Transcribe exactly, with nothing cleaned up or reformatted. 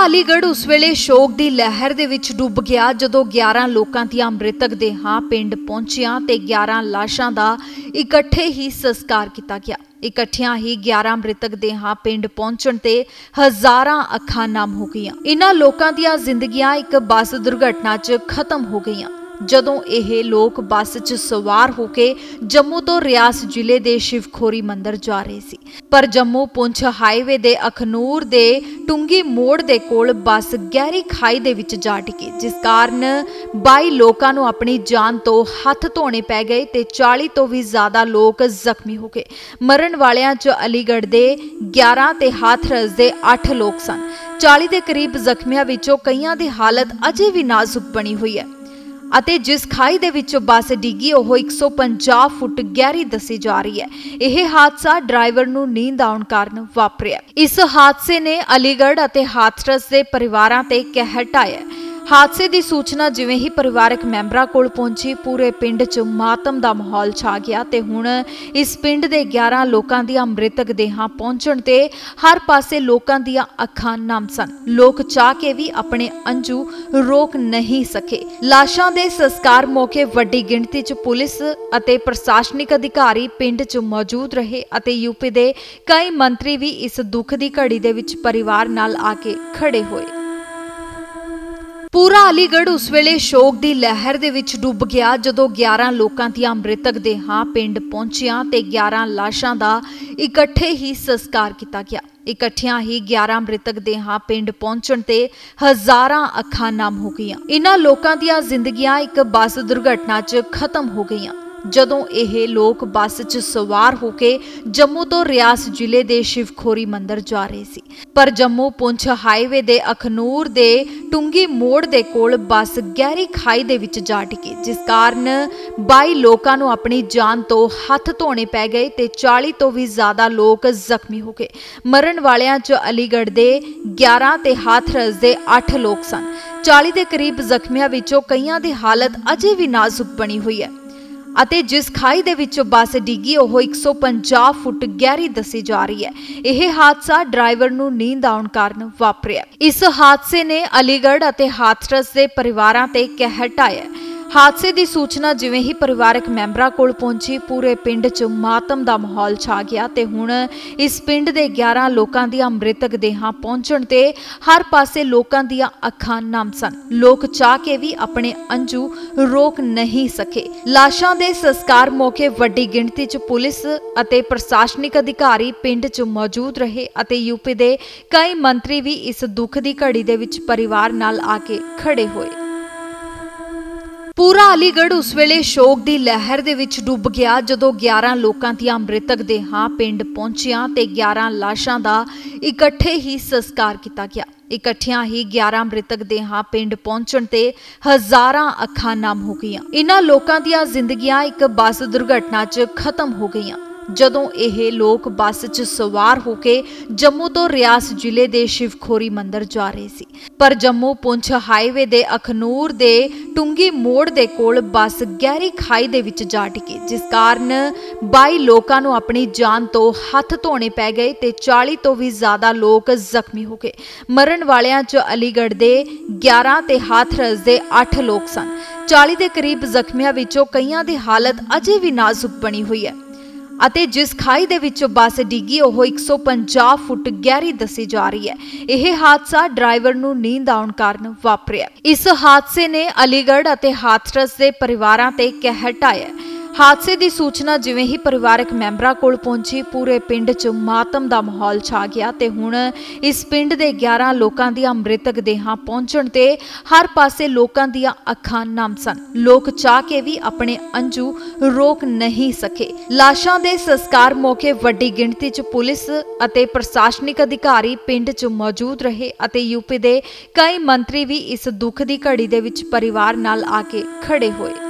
अलीगढ़ उस वेले शोक की लहर दे विच डुब गया जदों ग्यारह लोगों ਦੀਆਂ मृतक देहां पिंड पहुंचियां ते ग्यारह लाशां दा इकट्ठे ही संस्कार किया गया। इकट्ठियां ही ग्यारह मृतक देहां पिंड पहुंचण ते हज़ारां अखां नम हो गईयां। इन्हां लोकां दीयां जिंदगियां एक बस दुर्घटना च खत्म हो गईयां जदों यह लोग बस च सवार होके जम्मू तो रियास जिले के शिवखोरी मंदिर जा रहे सी, पर जम्मू पुंछ हाईवे दे अखनूर दे टुंगी मोड़ दे कोल बस गहरी खाई दे विच जा डिगी, जिस कारण बाई लोकां नूं अपनी जान तो हथ धोने पै गए ते चाली तो भी ज्यादा लोग जख्मी हो गए। मरण वालियां च अलीगढ़ दे ग्यारह ते हाथरस दे अठ लोग सन। चाली दे करीब जख्मियां विचों कईयां दी हालत अजे भी नाजुक बनी हुई है ਅਤੇ जिस खाई दे विच बस डिगी ਉਹ एक सौ पचास फुट गहरी दसी जा रही है। यह हादसा ड्राइवर नूं नींद आउण कारण वापरिया। इस हादसे ने अलीगढ़ ਅਤੇ हाथरस ਦੇ परिवारां ते कहर ढाया। हादसे की सूचना जिवें ही परिवारक मैंबरां कोल पहुंची पूरे पिंड च मातम का माहौल छा गया ते हुण इस पिंड के ग्यारह लोगों ਦੀਆਂ मृतक देहां पहुंचण ते हर पासे लोगों ਦੀਆਂ अखां नम सन। लोग चाह के भी अपने अंजू रोक नहीं सके। लाशां दे संस्कार मौके वड्डी गिणती च पुलिस अते प्रशासनिक अधिकारी पिंड च मौजूद रहे अते यूपी के कई मंत्री भी इस दुख की घड़ी दे विच परिवार नाल आके खड़े होए। पूरा अलीगढ़ उस वेले शोक की लहर दे विच डुब गया जदों ग्यारह लोगों ਦੀਆਂ मृतक देहां पिंड पहुंचियां ते ग्यारह लाशां दा इकट्ठे ही संस्कार किया गया। इकट्ठियां ही ग्यारह मृतक देहां पिंड पहुंचण ते हज़ारां अखां नम हो गईयां। इन्हां लोकां दीयां जिंदगियां एक बस दुर्घटना च खत्म हो गईयां जदों यह लोग बस च सवार होके जम्मू तो रियास जिले के शिवखोरी मंदिर जा रहे सी, पर जम्मू पुंछ हाईवे दे अखनूर दे टुंगी मोड़ दे कोल बस गहरी खाई दे विच जा डिगी, जिस कारण बाई लोकां नूं अपनी जान तो हथ धोने पै गए ते चाली तो भी ज्यादा लोग जख्मी हो गए। मरण वालियां च अलीगढ़ दे ग्यारह ते हाथरस दे अठ लोग सन। चाली दे करीब जख्मियां विचों कईयां दी हालत अजे भी नाजुक बनी हुई है ਅਤੇ जिस खाई दे विच बस डिगी ਉਹ एक सौ पचास फुट गहरी दसी जा रही है। यह हादसा ड्राइवर नूं नींद आउण कारण वापरिया। इस हादसे ने अलीगढ़ ਅਤੇ हाथरस ਦੇ परिवारां ते कहर ढाया। हादसे की सूचना जिवें ही परिवारक मैंबरां कोल पहुंची पूरे पिंड च मातम का माहौल छा गया ते हुण इस पिंड के ग्यारह लोगों ਦੀਆਂ मृतक देहां पहुंचण ते हर पासे लोगों ਦੀਆਂ अखां नम सन। लोग चाह के भी अपने अंजू रोक नहीं सके। लाशां दे संस्कार मौके वड्डी गिणती च पुलिस अते प्रशासनिक अधिकारी पिंड च मौजूद रहे अते यूपी के कई मंत्री भी इस दुख की घड़ी दे विच परिवार नाल आके खड़े होए। पूरा अलीगढ़ उस वेले शोक की लहर दे विच डुब गया जदों ग्यारह लोगों ਦੀਆਂ मृतक देहां पिंड पहुंचियां ते ग्यारह लाशां दा इकट्ठे ही संस्कार किया गया। इकट्ठियां ही ग्यारह मृतक देहां पिंड पहुंचण ते हज़ारां अखां नम हो गईयां। इन्हां लोकां दीयां जिंदगियां एक बस दुर्घटना च खत्म हो गईयां जदों यह लोग बस च सवार होके जम्मू तो रियास जिले के शिवखोरी मंदिर जा रहे सी, पर जम्मू पुंछ हाईवे दे अखनूर दे टुंगी मोड़ दे कोल बस गहरी खाई दे विच जा डिगी, जिस कारण बाई लोकां नूं अपनी जान तो हथ धोने पै गए ते चाली तो भी ज्यादा लोग जख्मी हो गए। मरण वालियां च अलीगढ़ दे ग्यारह ते हाथरस दे अठ लोग सन। चाली दे करीब जख्मियां विचों कईयां दी हालत अजे भी नाजुक बनी हुई है ਅਤੇ जिस खाई दे विच बस डिगी ਉਹ एक सौ पचास फुट गहरी दसी जा रही है। यह हादसा ड्राइवर नूं नींद आउण कारण वापरिया। इस हादसे ने अलीगढ़ ਅਤੇ हाथरस ਦੇ परिवारां ते कहर ढाया। हादसे की सूचना जिवें ही परिवारक मैंबरां कोल पहुंची पूरे पिंड च मातम का माहौल छा गया ते हुण इस पिंड के ग्यारह लोगों ਦੀਆਂ मृतक देहां पहुंचण ते हर पासे लोगों ਦੀਆਂ अखां नम सन। लोग चाह के भी अपने अंजू रोक नहीं सके। लाशां दे संस्कार मौके वड्डी गिणती च पुलिस अते प्रशासनिक अधिकारी पिंड च मौजूद रहे अते यूपी के कई मंत्री भी इस दुख की घड़ी दे विच परिवार नाल आके खड़े होए।